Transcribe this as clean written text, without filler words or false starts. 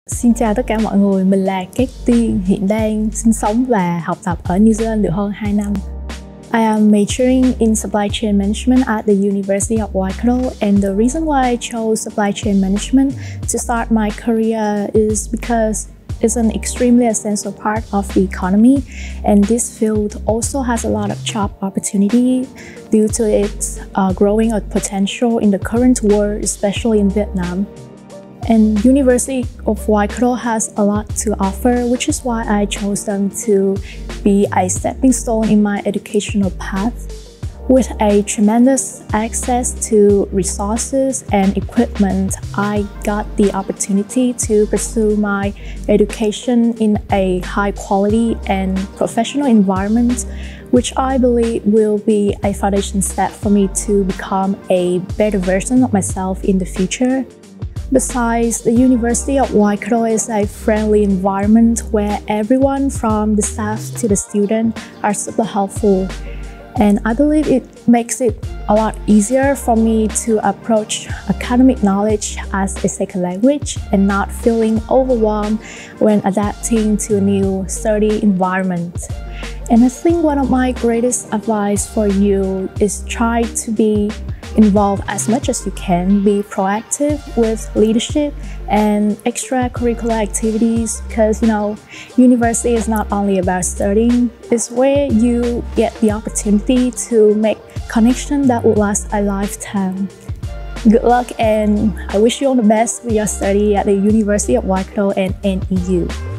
Xin chào tất cả mọi người, mình là Cát Tiên, hiện đang sinh sống và học tập ở New Zealand được hơn 2 năm. I am majoring in supply chain management at the University of Waikato, and the reason why I chose supply chain management to start my career is because it's an extremely essential part of the economy, and this field also has a lot of job opportunity due to its growing potential in the current world, especially in Vietnam. And University of Waikato has a lot to offer, which is why I chose them to be a stepping stone in my educational path. With a tremendous access to resources and equipment, I got the opportunity to pursue my education in a high quality and professional environment, which I believe will be a foundation step for me to become a better version of myself in the future. Besides, the University of Waikato is a friendly environment where everyone from the staff to the student are super helpful. And I believe it makes it a lot easier for me to approach academic knowledge as a second language and not feeling overwhelmed when adapting to a new study environment. And I think one of my greatest advice for you is try to be involved as much as you can, be proactive with leadership and extracurricular activities, because university is not only about studying, it's where you get the opportunity to make connections that will last a lifetime. Good luck, and I wish you all the best with your study at the University of Waikato and NEU.